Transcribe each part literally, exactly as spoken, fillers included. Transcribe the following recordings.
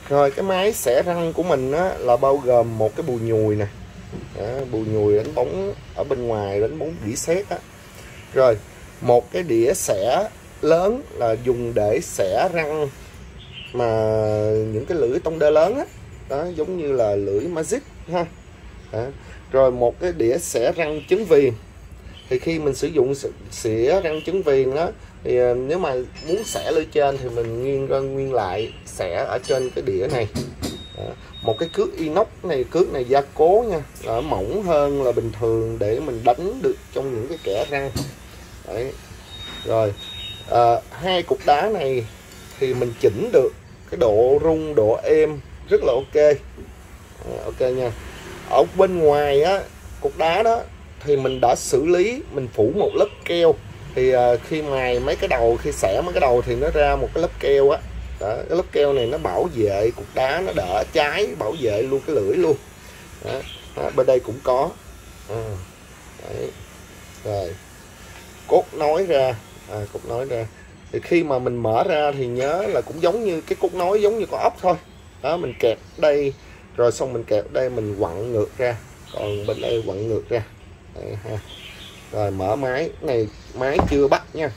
Rồi cái máy xẻ răng của mình á, là bao gồm một cái bù nhùi nè, đó, bù nhùi đánh bóng ở bên ngoài, đánh bóng dỉ sét á. Rồi một cái đĩa xẻ lớn là dùng để xẻ răng mà những cái lưỡi tông đơ lớn á, đó, giống như là lưỡi Magic ha. Đó. Rồi một cái đĩa xẻ răng trứng viền, thì khi mình sử dụng xẻ răng trứng viền đó thì nếu mà muốn xẻ lưỡi trên thì mình nghiêng ra nguyên lại xẻ ở trên cái đĩa này. Đó. Một cái cước inox này, cước này gia cố nha, là mỏng hơn là bình thường để mình đánh được trong những cái kẽ răng. Đấy. Rồi à, hai cục đá này thì mình chỉnh được cái độ rung, độ êm rất là ok. À, ok nha. Ở bên ngoài á, cục đá đó thì mình đã xử lý, mình phủ một lớp keo. Thì à, khi mài mấy cái đầu, khi xẻ mấy cái đầu thì nó ra một cái lớp keo á. Đó, cái lớp keo này nó bảo vệ cục đá, nó đỡ cháy, bảo vệ luôn cái lưỡi luôn. Đó. Đó, bên đây cũng có. À, đấy. Rồi cốt nối ra, à, cốt nối ra thì khi mà mình mở ra thì nhớ là cũng giống như cái cốt nối, giống như con ốc thôi. Đó, mình kẹp đây rồi xong mình kẹp đây, mình quặn ngược ra, còn bên đây quặn ngược ra. Đây, ha. Rồi mở máy, cái này máy chưa bắt nha.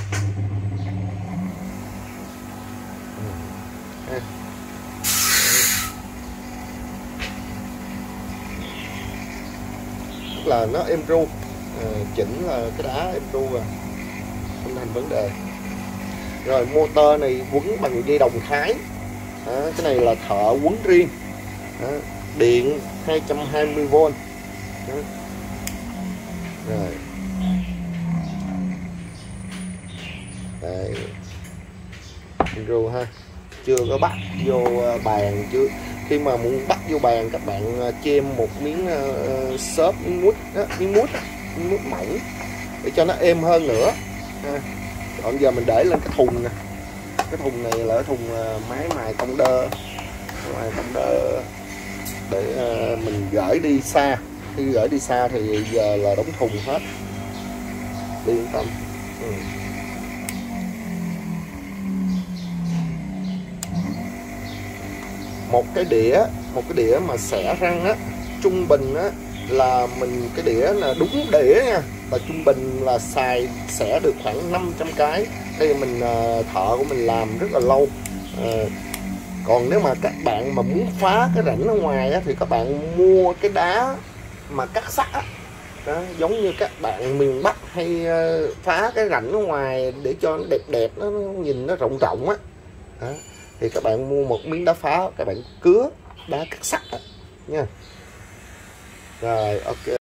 Ha. Tức là nó êm ru, à, chỉnh là cái đá êm ru rồi, không thành vấn đề. Rồi motor này quấn bằng dây đồng thái. Đó, cái này là thợ quấn riêng. Đó, điện hai trăm hai mươi vôn. Đó. Rồi đây, ru ha, chưa có bắt vô bàn. Chưa, khi mà muốn bắt vô bàn các bạn chêm một miếng uh, xốp, miếng mút đó, miếng mút đó, miếng mút mỏng để cho nó êm hơn nữa ha. Còn giờ mình để lên cái thùng nè, cái thùng này là cái thùng uh, máy mài tông đơ, mài tông đơ để uh, mình gửi đi xa. Khi gửi đi xa thì giờ là đóng thùng hết, yên tâm. Ừ. Một cái đĩa, một cái đĩa mà xẻ răng á, trung bình á là mình, cái đĩa là đúng đĩa nha, và trung bình là xài xẻ được khoảng năm trăm cái. Đây mình thợ của mình làm rất là lâu. À, còn nếu mà các bạn mà muốn phá cái rãnh ở ngoài á, thì các bạn mua cái đá mà cắt sắt á. Đó, giống như các bạn miền Bắc hay phá cái rãnh ở ngoài để cho nó đẹp đẹp, nó nhìn nó rộng rộng á. Đó, thì các bạn mua một miếng đá phá, các bạn cứa đá cắt sắt á nha. Rồi ok.